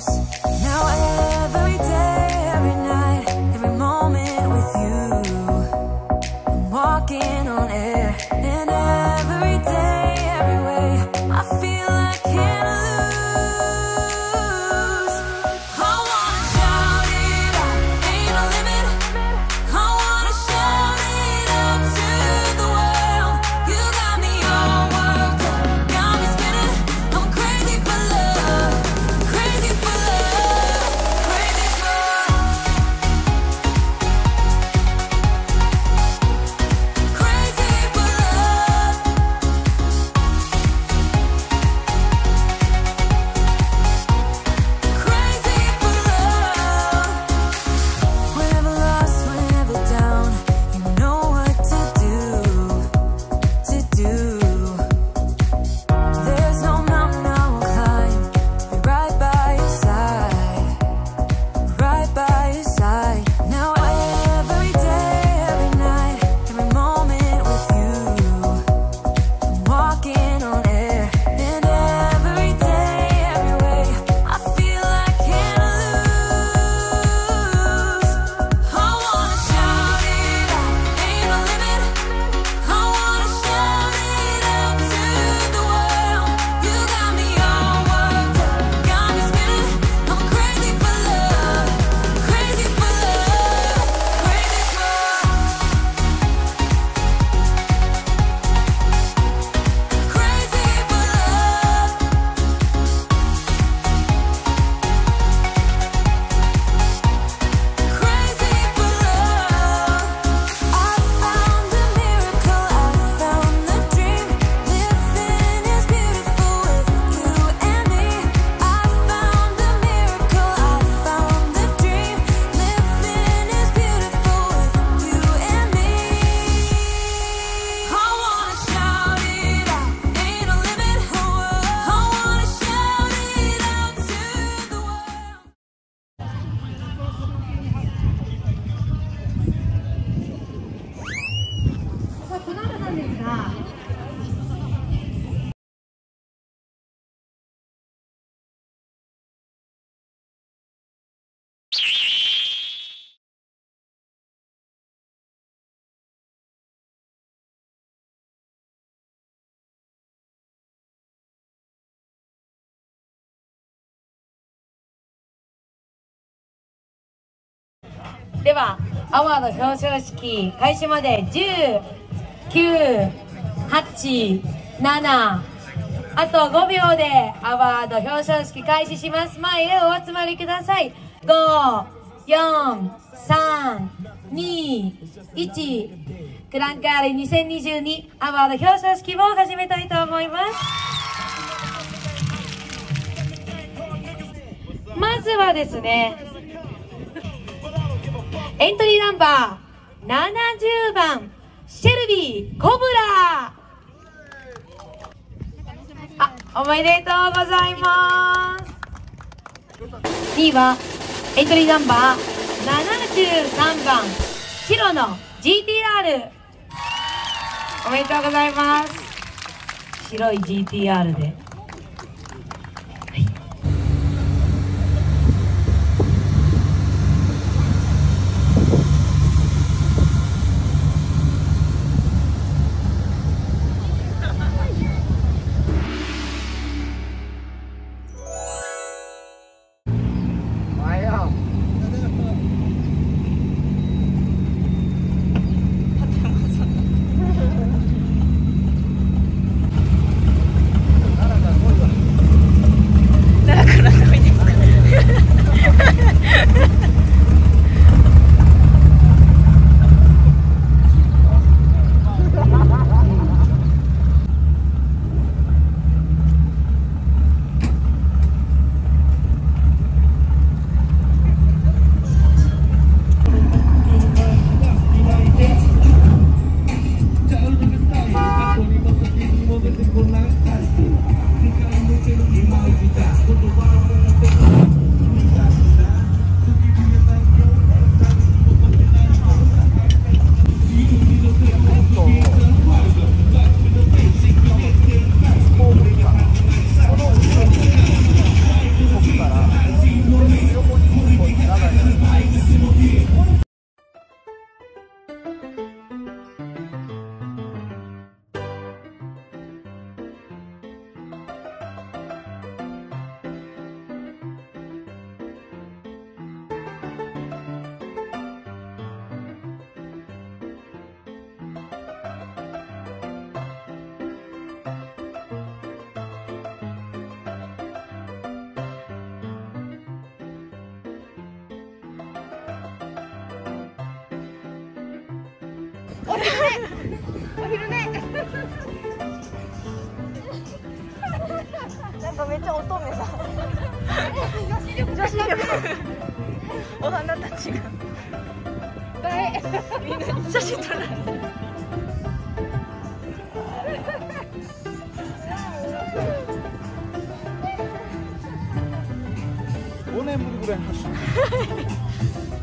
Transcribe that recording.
ではアワード表彰式開始まで10、9、8、7、あと5秒でアワード表彰式開始します。前へお集まりください。5、4、3、2、1、クランカーレ2022アワード表彰式を始めたいと思います。まずはですね、エントリーナンバー70番シェルビー・コブラおめでとうございます。2位はエントリーナンバー73番白の GTR おめでとうございます。白い GTR でお昼寝。なんかめっちゃ乙女だ。女子力。お花たちが。みんな写真撮らない。 5年ぶりぐらい走る。